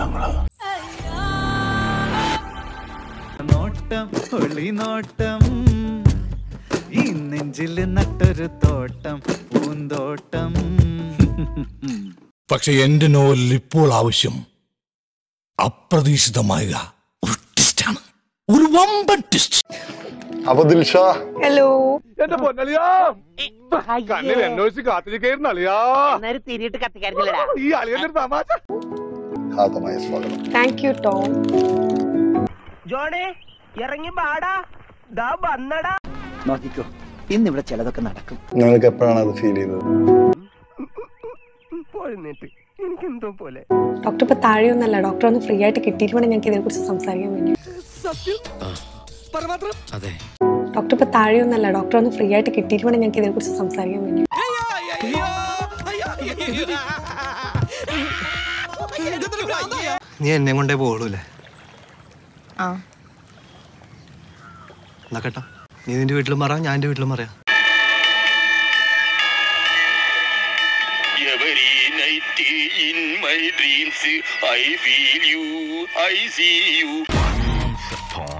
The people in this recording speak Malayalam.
ഞങ്ങള്. നോട്ടം ഒളി നോട്ടം ഈ നെഞ്ചിൽ നട്ടൊരു തോട്ടം പൂന്തോട്ടം. പക്ഷെ എന്റെ നോവലിൽ ഇപ്പോൾ ആവശ്യം അപ്രതീക്ഷിതമായ ഒരു ട്വിസ്റ്റാണ്, ഒരു വമ്പൻ ട്വിസ്റ്റ്. അപ്പൊ ദിൽഷാ, ഹലോ. എന്റെ പൊന്നളിയാ, കണ്ണിൽ എന്നോച്ച് കാത്തിരിക്കുന്ന അളിയാ, തിരിയിട്ട് കത്തിക്കാരില്ലടാ ഈ അളിയന്റെ തമാശ. ഹാർദമായ സ്വാഗതം. Thank you Tom. ജോണേ ഇറങ്ങി പാടാ, ദാ വന്നടാ. നോക്കിക്കോ, ഇന്നിവിടെ ചിലതൊക്കെ നടക്കും. നിങ്ങൾക്ക് എപ്പോഴാണ് അത് ഫീൽ ചെയ്തത്? പോഴുന്നിട്ട് എനിക്കെന്തോ പോലെ. ഡോക്ടർ ഇപ്പൊ താഴെയൊന്നല്ല, ഡോക്ടർ ഒന്ന് ഫ്രീ ആയിട്ട് കിട്ടിയിട്ട് വേണം ഞങ്ങൾക്ക് ഇതിനെ കുറിച്ച് സംസാരിക്കാൻ വേണ്ടി. ഡോക്ടർ ഇപ്പൊ താഴെയൊന്നല്ല, ഡോക്ടർ ഒന്ന് ഫ്രീ ആയിട്ട് കിട്ടിയിട്ട് വേണം ഞങ്ങൾക്ക് ഇതിനെ കുറിച്ച് സംസാരിക്കാൻ വേണ്ടി. നീ എന്നെ കൊണ്ടേ പോളൂല്ലേ? എന്നാ കേട്ടോ, നീ നിന്റെ വീട്ടിലും പറയാം, ഞാൻ എന്റെ വീട്ടിലും പറയാം. Every night in my dreams I feel you, I see you.